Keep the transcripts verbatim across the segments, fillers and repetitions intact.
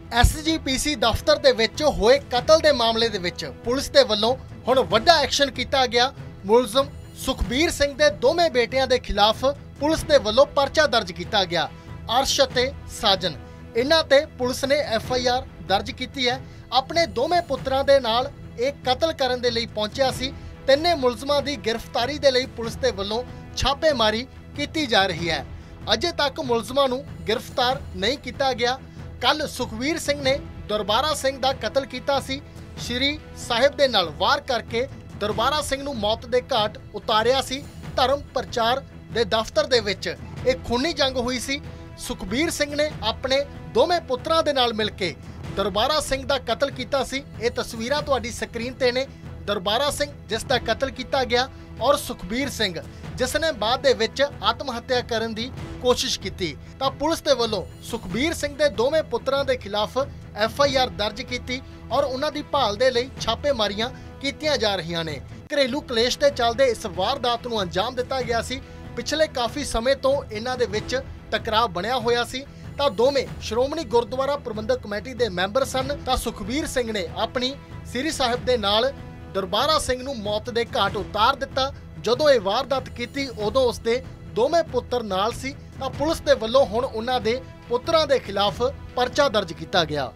S ਜੀ ਪੀ ਸੀ ਦਫ਼ਤਰ ਦੇ ਵਿੱਚ ਹੋਏ ਕਤਲ ਦੇ ਮਾਮਲੇ ਦੇ ਵਿੱਚ ਪੁਲਿਸ ਦੇ ਵੱਲੋਂ ਹੁਣ ਵੱਡਾ ਐਕਸ਼ਨ ਕੀਤਾ ਗਿਆ। ਮੁਲਜ਼ਮ ਸੁਖਬੀਰ ਸਿੰਘ ਦੇ ਦੋਵੇਂ ਬੇਟਿਆਂ ਦੇ ਖਿਲਾਫ ਪੁਲਿਸ ਦੇ ਵੱਲੋਂ ਪਰਚਾ ਦਰਜ ਕੀਤਾ ਗਿਆ। ਅਰਸ਼ ਅਤੇ ਸਾਜਨ ਇਹਨਾਂ ਤੇ ਪੁਲਿਸ ਨੇ ਐਫ ਆਈ ਆਰ ਦਰਜ ਕੀਤੀ ਹੈ। ਆਪਣੇ ਦੋਵੇਂ ਪੁੱਤਰਾਂ ਦੇ ਨਾਲ ਇਹ ਕਤਲ ਕਰਨ ਦੇ ਲਈ ਪਹੁੰਚਿਆ ਸੀ। ਤਿੰਨੇ ਮੁਲਜ਼ਮਾਂ ਦੀ ਗ੍ਰਿਫਤਾਰੀ ਦੇ ਲਈ ਪੁਲਿਸ ਦੇ ਵੱਲੋਂ ਛਾਪੇਮਾਰੀ ਕੀਤੀ ਜਾ ਰਹੀ ਹੈ। ਅਜੇ ਤੱਕ ਮੁਲਜ਼ਮਾਂ ਨੂੰ ਗ੍ਰਿਫਤਾਰ ਨਹੀਂ ਕੀਤਾ ਗਿਆ। ਕੱਲ ਸੁਖਬੀਰ ਸਿੰਘ ਨੇ ਦਰਬਾਰਾ ਸਿੰਘ ਦਾ ਕਤਲ ਕੀਤਾ ਸੀ। ਸ਼੍ਰੀ ਸਾਹਿਬ ਦੇ ਨਾਲ ਵਾਰ ਕਰਕੇ ਦਰਬਾਰਾ ਸਿੰਘ ਨੂੰ ਮੌਤ ਦੇ ਘਾਟ ਉਤਾਰਿਆ ਸੀ। ਧਰਮ ਪ੍ਰਚਾਰ ਦੇ ਦਫ਼ਤਰ ਦੇ ਵਿੱਚ ਇਹ ਖੂਨੀ ਜੰਗ ਹੋਈ ਸੀ। ਸੁਖਬੀਰ ਸਿੰਘ ਨੇ ਆਪਣੇ ਦੋਵੇਂ ਪੁੱਤਰਾਂ ਦੇ ਨਾਲ ਮਿਲ ਕੇ ਦਰਬਾਰਾ ਸਿੰਘ ਦਾ ਕਤਲ ਕੀਤਾ ਸੀ। ਇਹ ਤਸਵੀਰਾਂ ਤੁਹਾਡੀ ਸਕਰੀਨ ਤੇ ਨੇ। ਦਰਬਾਰਾ ਸਿੰਘ ਜਿਸ ਦਾ ਕਤਲ ਕੀਤਾ ਗਿਆ ਔਰ ਸੁਖਬੀਰ ਸਿੰਘ ਜਿਸ ਨੇ ਬਾਅਦ ਦੇ ਵਿੱਚ ਆਤਮ ਹੱਤਿਆ ਕਰਨ ਦੀ ਕੋਸ਼ਿਸ਼ ਕੀਤੀ। ਤਾਂ ਪੁਲਿਸ ਦੇ ਵੱਲੋਂ ਸੁਖਬੀਰ ਸਿੰਘ ਦੇ ਦੋਵੇਂ ਪੁੱਤਰਾਂ ਦੇ ਖਿਲਾਫ ਐਫ ਆਈ ਆਰ ਦਰਜ ਕੀਤੀ ਔਰ ਉਹਨਾਂ ਦੀ ਭਾਲ ਦੇ ਲਈ ਛਾਪੇਮਾਰੀਆਂ ਕੀਤੀਆਂ ਜਾ ਰਹੀਆਂ ਨੇ। ਘਰੇਲੂ ਕਲੇਸ਼ ਦੇ ਚੱਲਦੇ ਇਸ ਵਾਰਦਾਤ ਨੂੰ ਅੰਜਾਮ ਦਿੱਤਾ ਗਿਆ ਸੀ। ਪਿਛਲੇ ਕਾਫੀ ਸਮੇਂ ਤੋਂ ਇਹਨਾਂ ਦੇ ਵਿੱਚ ਟਕਰਾਅ ਬਣਿਆ ਹੋਇਆ ਸੀ। ਤਾਂ ਦੋਵੇਂ ਸ਼੍ਰੋਮਣੀ ਗੁਰਦੁਆਰਾ ਪ੍ਰਬੰਧਕ ਕਮੇਟੀ ਦੇ ਮੈਂਬਰ ਸਨ। ਤਾਂ ਸੁਖਬੀਰ ਸਿੰਘ ਨੇ ਆਪਣੀ ਸ੍ਰੀ ਸਾਹਿਬ ਦੇ ਨਾਲ ਦਰਬਾਰਾ ਸਿੰਘ ਨੂੰ ਮੌਤ ਦੇ ਘਾਟ ਉਤਾਰ ਦਿੱਤਾ। ਜਦੋਂ ਇਹ ਵਾਰਦਾਤ ਕੀਤੀ ਉਦੋਂ ਉਸਦੇ ਦੋਵੇਂ ਪੁੱਤਰ ਨਾਲ ਸੀ। ਤਾਂ ਪੁਲਿਸ ਦੇ ਵੱਲੋਂ ਹੁਣ ਉਹਨਾਂ ਦੇ ਪੁੱਤਰਾਂ ਦੇ ਖਿਲਾਫ ਪਰਚਾ ਦਰਜ ਕੀਤਾ ਗਿਆ।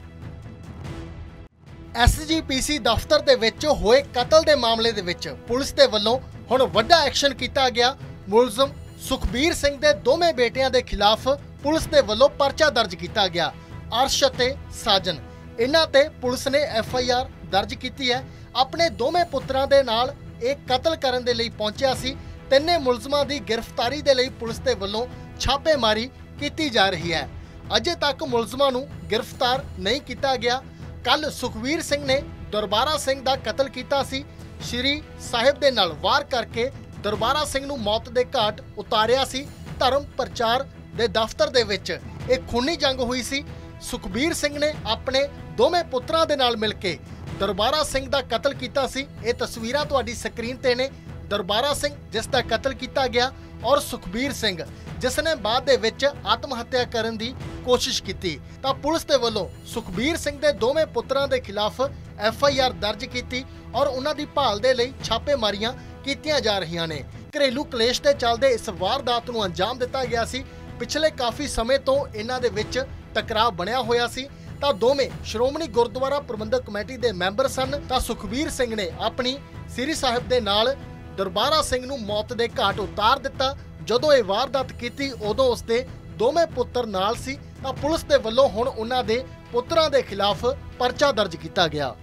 ਐਸ ਜੀ ਪੀ ਸੀ ਦਫ਼ਤਰ ਦੇ ਵਿੱਚ ਹੋਏ ਕਤਲ ਦੇ ਮਾਮਲੇ ਦੇ ਵਿੱਚ ਪੁਲਿਸ ਦੇ ਵੱਲੋਂ ਹੁਣ ਵੱਡਾ ਐਕਸ਼ਨ ਕੀਤਾ ਗਿਆ। ਮੁਲਜ਼ਮ ਸੁਖਬੀਰ ਸਿੰਘ ਦੇ ਦੋਵੇਂ ਬੇਟਿਆਂ ਦੇ ਖਿਲਾਫ ਪੁਲਿਸ ਦੇ ਵੱਲੋਂ ਪਰਚਾ ਦਰਜ ਕੀਤਾ ਗਿਆ। ਅਰਸ਼ ਅਤੇ ਸਾਜਨ ਇਹਨਾਂ ਤੇ ਪੁਲਿਸ ਨੇ ਐਫ ਆਈ ਆਰ ਦਰਜ ਕੀਤੀ ਹੈ। ਆਪਣੇ ਦੋਵੇਂ ਪੁੱਤਰਾਂ ਦੇ ਨਾਲ ਇਹ ਕਤਲ ਕਰਨ ਦੇ ਲਈ ਪਹੁੰਚਿਆ ਸੀ। ਤਿੰਨੇ ਮੁਲਜ਼ਮਾਂ ਦੀ ਗ੍ਰਿਫਤਾਰੀ ਦੇ ਲਈ ਪੁਲਿਸ ਦੇ ਵੱਲੋਂ ਛਾਪੇਮਾਰੀ ਕੀਤੀ ਜਾ ਰਹੀ ਹੈ। ਅਜੇ ਤੱਕ ਮੁਲਜ਼ਮਾਂ ਨੂੰ ਗ੍ਰਿਫਤਾਰ ਨਹੀਂ ਕੀਤਾ ਗਿਆ। ਕੱਲ ਸੁਖਬੀਰ ਸਿੰਘ ਨੇ ਦਰਬਾਰਾ ਸਿੰਘ ਦਾ ਕਤਲ ਕੀਤਾ ਸੀ। ਸ਼੍ਰੀ ਸਾਹਿਬ ਦੇ ਨਾਲ ਵਾਰ ਕਰਕੇ ਦਰਬਾਰਾ ਸਿੰਘ ਨੂੰ ਮੌਤ ਦੇ ਘਾਟ ਉਤਾਰਿਆ ਸੀ। ਧਰਮ ਪ੍ਰਚਾਰ ਦੇ ਦਫ਼ਤਰ ਦੇ ਵਿੱਚ ਇਹ ਖੂਨੀ ਜੰਗ ਹੋਈ ਸੀ। ਸੁਖਬੀਰ ਸਿੰਘ ਨੇ ਆਪਣੇ ਦੋਵੇਂ ਪੁੱਤਰਾਂ ਦੇ ਨਾਲ ਮਿਲ ਕੇ ਦਰਬਾਰਾ ਸਿੰਘ ਦਾ ਕਤਲ ਕੀਤਾ ਸੀ। ਇਹ ਤਸਵੀਰਾਂ ਤੁਹਾਡੀ ਸਕਰੀਨ ਤੇ ਨੇ। ਦਰਬਾਰਾ ਸਿੰਘ ਜਿਸ ਦਾ ਕਤਲ ਕੀਤਾ ਗਿਆ ਔਰ ਸੁਖਬੀਰ ਸਿੰਘ ਜਿਸ ਨੇ ਬਾਅਦ ਦੇ ਵਿੱਚ ਆਤਮ ਹੱਤਿਆ ਕਰਨ ਦੀ ਕੋਸ਼ਿਸ਼ ਕੀਤੀ। ਤਾਂ ਪੁਲਿਸ ਦੇ ਵੱਲੋਂ ਸੁਖਬੀਰ ਸਿੰਘ ਦੇ ਦੋਵੇਂ ਪੁੱਤਰਾਂ ਦੇ ਖਿਲਾਫ ਐਫ ਆਈ ਆਰ ਦਰਜ ਕੀਤੀ ਔਰ ਉਹਨਾਂ ਦੀ ਭਾਲ ਦੇ ਲਈ ਛਾਪੇਮਾਰੀਆਂ ਕੀਤੀਆਂ ਜਾ ਰਹੀਆਂ ਨੇ। ਘਰੇਲੂ ਕਲੇਸ਼ ਦੇ ਚੱਲਦੇ ਇਸ ਵਾਰਦਾਤ ਨੂੰ ਅੰਜਾਮ ਦਿੱਤਾ ਗਿਆ ਸੀ। ਪਿਛਲੇ ਕਾਫੀ ਸਮੇਂ ਤੋਂ ਇਹਨਾਂ ਦੇ ਵਿੱਚ ਟਕਰਾਅ ਬਣਿਆ ਹੋਇਆ ਸੀ। ਤਾਂ ਦੋਵੇਂ ਸ਼੍ਰੋਮਣੀ ਗੁਰਦੁਆਰਾ ਪ੍ਰਬੰਧਕ ਕਮੇਟੀ ਦੇ ਮੈਂਬਰ ਸਨ। ਤਾਂ ਸੁਖਬੀਰ ਸਿੰਘ ਨੇ ਆਪਣੀ ਸ੍ਰੀ ਸਾਹਿਬ ਦੇ ਨਾਲ ਦਰਬਾਰਾ ਸਿੰਘ ਨੂੰ ਮੌਤ ਦੇ ਘਾਟ ਉਤਾਰ ਦਿੱਤਾ। ਜਦੋਂ ਇਹ ਵਾਰਦਾਤ ਕੀਤੀ ਉਦੋਂ ਉਸਦੇ ਦੋਵੇਂ ਪੁੱਤਰ ਨਾਲ ਸੀ। ਤਾਂ ਪੁਲਿਸ ਦੇ ਵੱਲੋਂ ਹੁਣ ਉਹਨਾਂ ਦੇ ਪੁੱਤਰਾਂ ਦੇ ਖਿਲਾਫ ਪਰਚਾ ਦਰਜ ਕੀਤਾ ਗਿਆ।